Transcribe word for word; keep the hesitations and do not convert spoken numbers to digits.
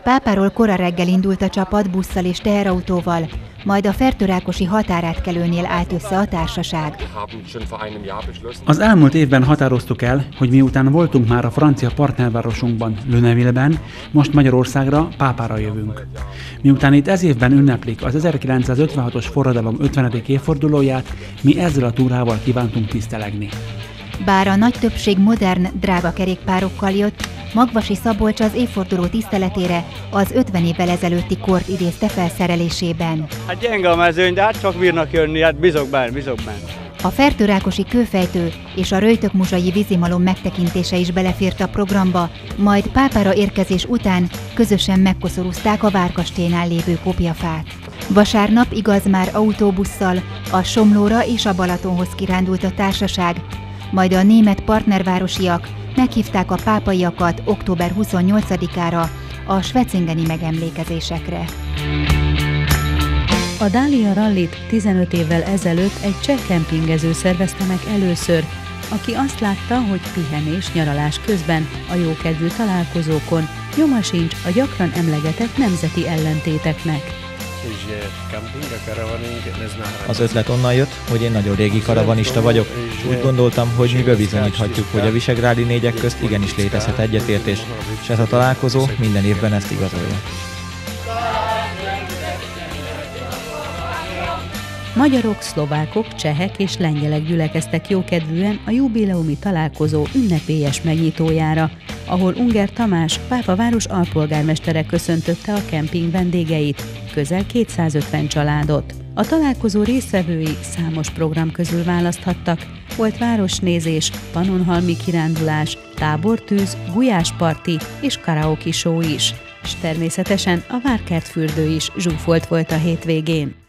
Pápáról kora reggel indult a csapat busszal és teherautóval, majd a Fertőrákosi határátkelőnél állt össze a társaság. Az elmúlt évben határoztuk el, hogy miután voltunk már a francia partnervárosunkban, Lunéville-ben, most Magyarországra, Pápára jövünk. Miután itt ez évben ünneplik az ezerkilencszázötvenhatos forradalom ötvenedik évfordulóját, mi ezzel a túrával kívántunk tisztelegni. Bár a nagy többség modern, drága kerékpárokkal jött, Magvasi Szabolcs az évforduló tiszteletére az ötven évvel ezelőtti kort idézte felszerelésében. Hát gyenge a mezőny, de hát csak bírnak jönni, hát bízok benne, bízok benne. A Fertőrákosi kőfejtő és a röjtökmuzsai vízimalom megtekintése is belefért a programba, majd Pápára érkezés után közösen megkoszorúzták a Várkastélynál lévő kopjafát. Vasárnap, igaz már autóbusszal, a Somlóra és a Balatonhoz kirándult a társaság, majd a német partnervárosiak meghívták a pápaiakat október huszonnyolcadikára a schwetzingeni megemlékezésekre. A Dália rallit tizenöt évvel ezelőtt egy cseh kempingező szervezte meg először, aki azt látta, hogy pihenés, nyaralás közben a jókedvű találkozókon nyoma sincs a gyakran emlegetett nemzeti ellentéteknek. Az ötlet onnan jött, hogy én nagyon régi karavanista vagyok, és úgy gondoltam, hogy mi bebizonyíthatjuk, hogy a visegrádi négyek közt igenis létezhet egyetértés, és ez a találkozó minden évben ezt igazolja. Magyarok, szlovákok, csehek és lengyelek gyülekeztek jókedvűen a jubileumi találkozó ünnepélyes megnyitójára, ahol Unger Tamás, Pápaváros alpolgármestere köszöntötte a kemping vendégeit, közel kétszázötven családot. A találkozó résztvevői számos program közül választhattak, volt városnézés, pannonhalmi kirándulás, tábortűz, gulyásparti és karaoke show is, és természetesen a Várkertfürdő is zsúfolt volt a hétvégén.